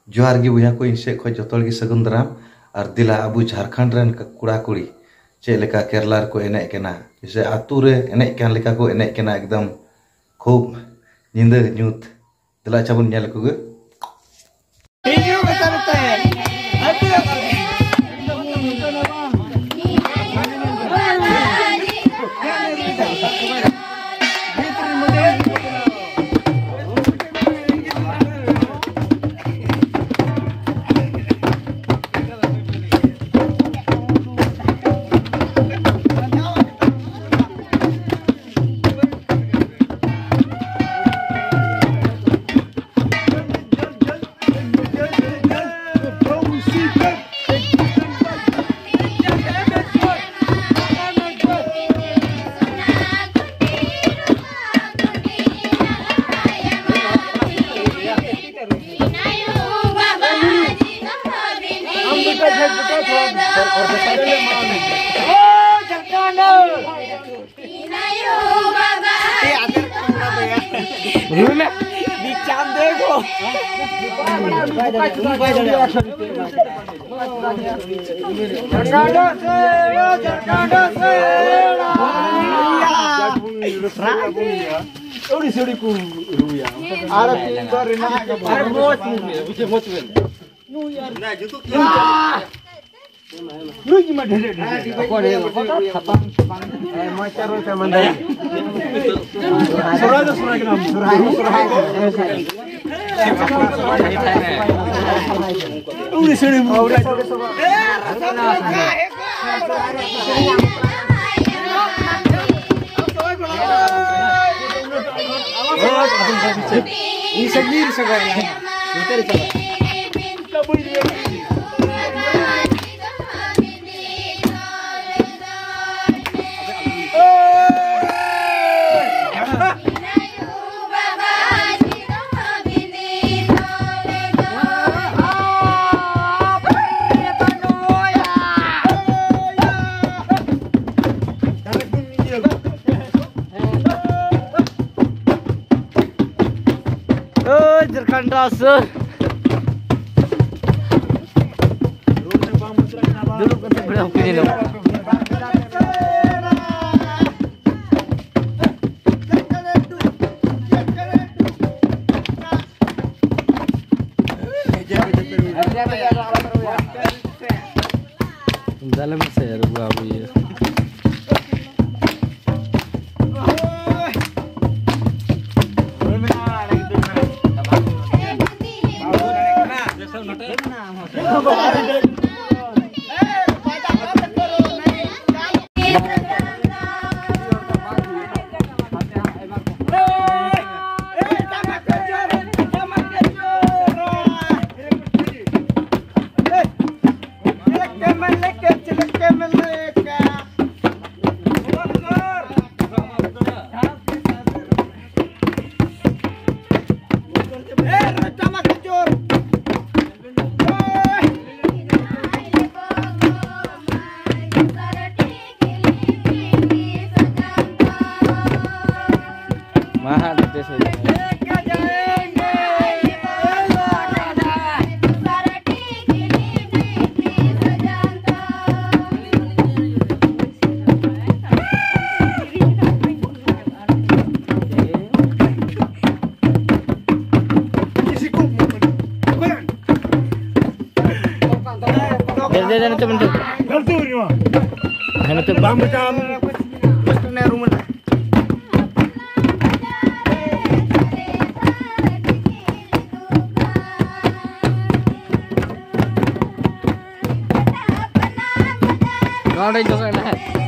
जोहार गी बुझा को इन से खो जतोल गी सगुन दाराम और दिला अबु झारखंड रन कुड़ा कुड़ी चे लेका केरला को एने केना जैसे आतु रे एने कान लेका को एने केना एकदम खूब निंदा न्यूत दिला चाबुन नेल को गे dalam saya buah buaya. Itu bentuk. Itu bang macam mesti rumah. Kau dah juga nak.